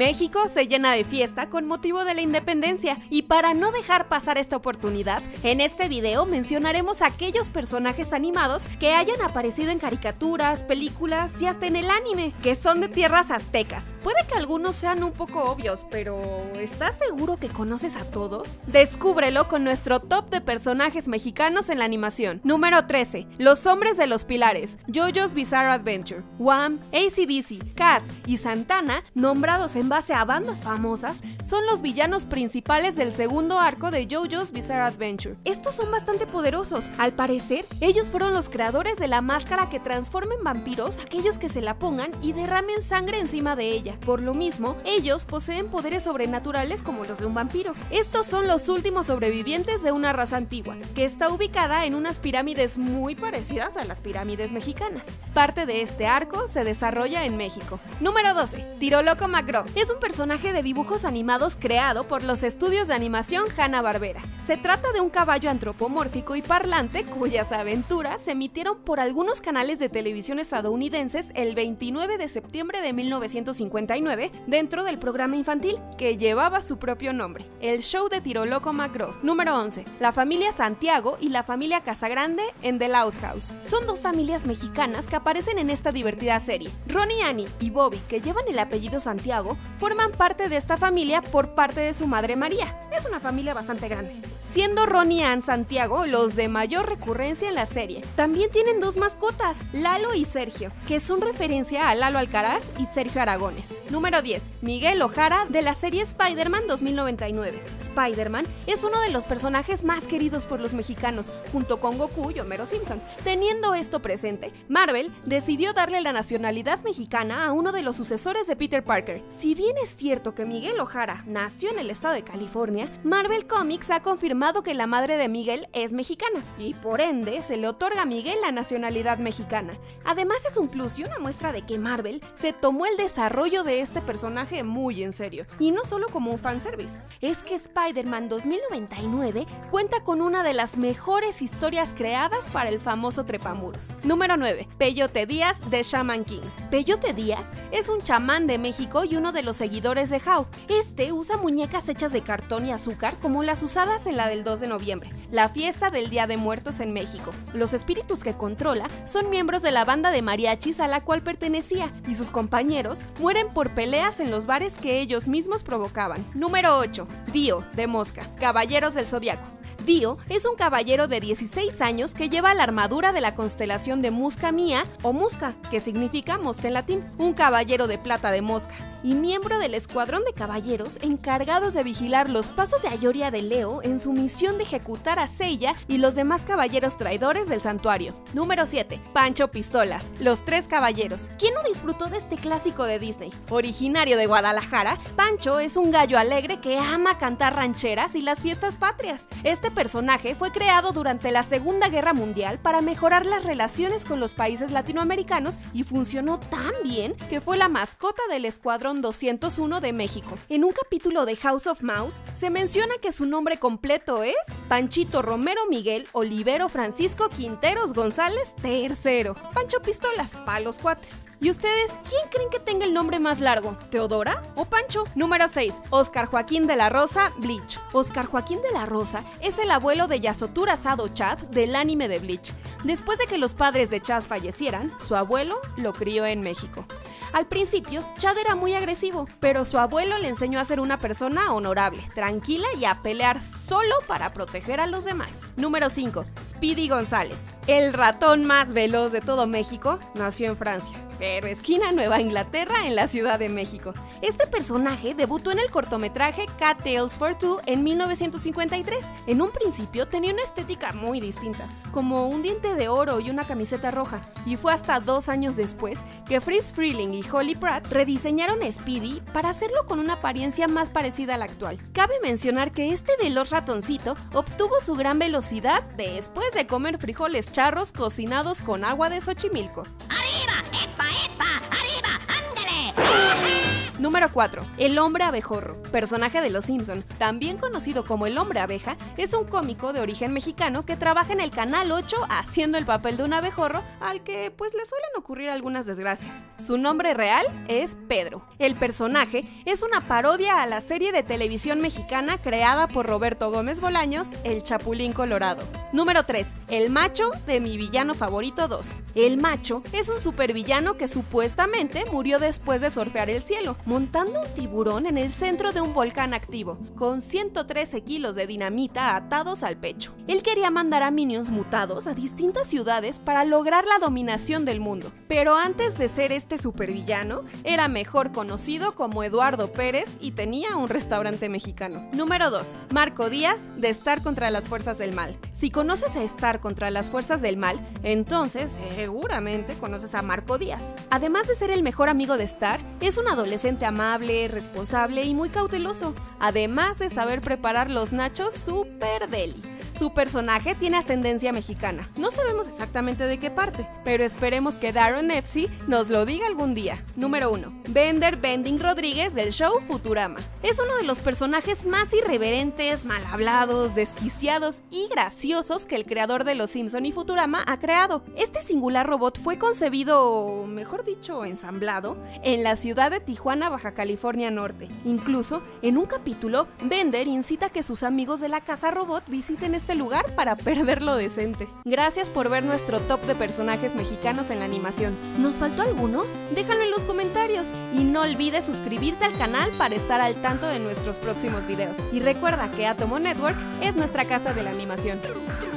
México se llena de fiesta con motivo de la independencia y para no dejar pasar esta oportunidad, en este video mencionaremos aquellos personajes animados que hayan aparecido en caricaturas, películas y hasta en el anime, que son de tierras aztecas. Puede que algunos sean un poco obvios, pero ¿estás seguro que conoces a todos? Descúbrelo con nuestro top de personajes mexicanos en la animación. Número 13. Los hombres de los pilares, JoJo's Bizarre Adventure. Wham, AC/DC, Cass y Santana, nombrados en base a bandas famosas, son los villanos principales del segundo arco de JoJo's Bizarre Adventure. Estos son bastante poderosos. Al parecer, ellos fueron los creadores de la máscara que transforma en vampiros a aquellos que se la pongan y derramen sangre encima de ella. Por lo mismo, ellos poseen poderes sobrenaturales como los de un vampiro. Estos son los últimos sobrevivientes de una raza antigua, que está ubicada en unas pirámides muy parecidas a las pirámides mexicanas. Parte de este arco se desarrolla en México. Número 12. Tiro Loco McGraw. Es un personaje de dibujos animados creado por los estudios de animación Hanna-Barbera. Se trata de un caballo antropomórfico y parlante cuyas aventuras se emitieron por algunos canales de televisión estadounidenses el 29 de septiembre de 1959 dentro del programa infantil que llevaba su propio nombre, el show de Tiro Loco McGraw. Número 11. La familia Santiago y la familia Casagrande en The Loud House. Son dos familias mexicanas que aparecen en esta divertida serie. Ronnie, Annie y Bobby, que llevan el apellido Santiago, forman parte de esta familia por parte de su madre María. Es una familia bastante grande, siendo Ronnie y Ann Santiago los de mayor recurrencia en la serie. También tienen dos mascotas, Lalo y Sergio, que son referencia a Lalo Alcaraz y Sergio Aragones. Número 10. Miguel O'Hara de la serie Spider-Man 2099. Spider-Man es uno de los personajes más queridos por los mexicanos, junto con Goku y Homero Simpson. Teniendo esto presente, Marvel decidió darle la nacionalidad mexicana a uno de los sucesores de Peter Parker. Si bien es cierto que Miguel O'Hara nació en el estado de California, Marvel Comics ha confirmado que la madre de Miguel es mexicana y por ende se le otorga a Miguel la nacionalidad mexicana. Además es un plus y una muestra de que Marvel se tomó el desarrollo de este personaje muy en serio, y no solo como un fanservice. Es que Spider-Man 2099 cuenta con una de las mejores historias creadas para el famoso trepamuros. Número 9. Peyote Díaz de Shaman King. Peyote Díaz es un chamán de México y uno de los seguidores de How. Este usa muñecas hechas de cartón y azúcar como las usadas en la del 2 de noviembre, la fiesta del Día de Muertos en México. Los espíritus que controla son miembros de la banda de mariachis a la cual pertenecía, y sus compañeros mueren por peleas en los bares que ellos mismos provocaban. Número 8. Dio de Mosca, Caballeros del Zodiaco. Dio es un caballero de 16 años que lleva la armadura de la constelación de Musca Mia o Musca, que significa mosca en latín, un caballero de plata de Mosca, y miembro del escuadrón de caballeros encargados de vigilar los pasos de Ayoria de Leo en su misión de ejecutar a Seiya y los demás caballeros traidores del santuario. Número 7. Pancho Pistolas, Los Tres Caballeros. ¿Quién no disfrutó de este clásico de Disney? Originario de Guadalajara, Pancho es un gallo alegre que ama cantar rancheras y las fiestas patrias. Este personaje fue creado durante la Segunda Guerra Mundial para mejorar las relaciones con los países latinoamericanos y funcionó tan bien que fue la mascota del Escuadrón 201 de México. En un capítulo de House of Mouse se menciona que su nombre completo es Panchito Romero Miguel Olivero Francisco Quinteros González III. Pancho Pistolas, pa' los cuates. ¿Y ustedes, quién creen que tenga el nombre más largo? ¿Teodora o Pancho? Número 6. Óscar Joaquín de la Rosa, Bleach. Óscar Joaquín de la Rosa es el abuelo de Yasottura Sado Chad del anime de Bleach. Después de que los padres de Chad fallecieran, su abuelo lo crió en México. Al principio, Chad era muy agresivo, pero su abuelo le enseñó a ser una persona honorable, tranquila y a pelear solo para proteger a los demás. Número 5. Speedy González. El ratón más veloz de todo México nació en Francia, pero esquina Nueva Inglaterra en la Ciudad de México. Este personaje debutó en el cortometraje Cat Tales for Two en 1953. En un principio tenía una estética muy distinta, como un diente de oro y una camiseta roja, y fue hasta 2 años después que Friz Freleng y Holly Pratt rediseñaron a Speedy para hacerlo con una apariencia más parecida a la actual. Cabe mencionar que este veloz ratoncito obtuvo su gran velocidad después de comer frijoles charros cocinados con agua de Xochimilco. ¡Arriba! ¡Epa, epa! ¡Arriba! ¡Ándale! Número 4. El hombre abejorro. Personaje de Los Simpson, también conocido como el hombre abeja, es un cómico de origen mexicano que trabaja en el Canal 8 haciendo el papel de un abejorro al que pues le suelen ocurrir algunas desgracias. Su nombre real es Pedro. El personaje es una parodia a la serie de televisión mexicana creada por Roberto Gómez Bolaños, El Chapulín Colorado. Número 3. El macho de Mi villano favorito 2. El macho es un supervillano que supuestamente murió después de surfear el cielo, montando un tiburón en el centro de un volcán activo, con 113 kilos de dinamita atados al pecho. Él quería mandar a minions mutados a distintas ciudades para lograr la dominación del mundo. Pero antes de ser este supervillano, era mejor conocido como Eduardo Pérez y tenía un restaurante mexicano. Número 2. Marco Díaz, de Star contra las Fuerzas del Mal. Si conoces a Star contra las Fuerzas del Mal, entonces seguramente conoces a Marco Díaz. Además de ser el mejor amigo de Star, es un adolescente amable, responsable y muy cauteloso, además de saber preparar los nachos super deli. Su personaje tiene ascendencia mexicana. No sabemos exactamente de qué parte, pero esperemos que Darren Efsey nos lo diga algún día. Número 1. Bender Bending Rodríguez del show Futurama. Es uno de los personajes más irreverentes, mal hablados, desquiciados y graciosos que el creador de Los Simpson y Futurama ha creado. Este singular robot fue concebido, o mejor dicho, ensamblado, en la ciudad de Tijuana, Baja California Norte. Incluso, en un capítulo, Bender incita a que sus amigos de la casa robot visiten este lugar para perder lo decente. Gracias por ver nuestro top de personajes mexicanos en la animación. ¿Nos faltó alguno? Déjalo en los comentarios y no olvides suscribirte al canal para estar al tanto de nuestros próximos videos. Y recuerda que Atomo Network es nuestra casa de la animación.